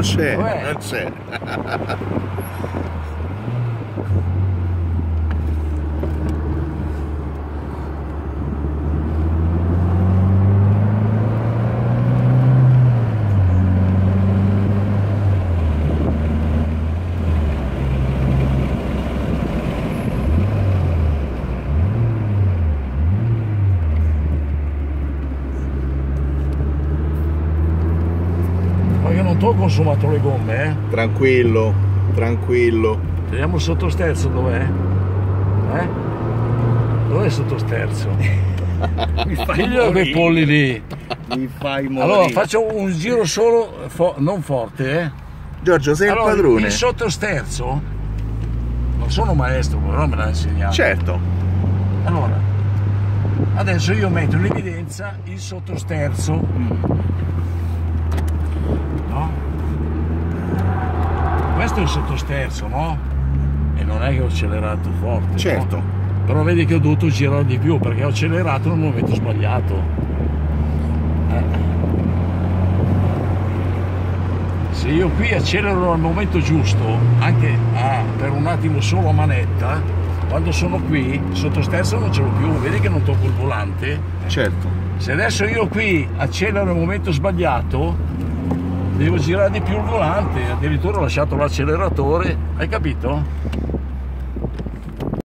c'è, non c'è. Non ti ho consumato le gomme, eh? Tranquillo, tranquillo. Vediamo il sottosterzo dov'è? Dov'è il sottosterzo? Mi fai Figlio quei polli lì. Mi fai morire. Allora faccio un giro solo, non forte, eh? Giorgio, sei allora, il padrone. Il sottosterzo, non sono maestro, però me l'ha insegnato. Certo. Allora, adesso io metto in evidenza il sottosterzo. No? Questo è il sottosterzo, no? E non è che ho accelerato forte. Certo. No? Però vedi che ho dovuto girare di più perché ho accelerato nel momento sbagliato. Se io qui accelero al momento giusto, anche per un attimo solo a manetta, quando sono qui, il sottosterzo non ce l'ho più, vedi che non tocco il volante? Certo. Se adesso io qui accelero al momento sbagliato, devo girare di più il volante, addirittura ho lasciato l'acceleratore, hai capito?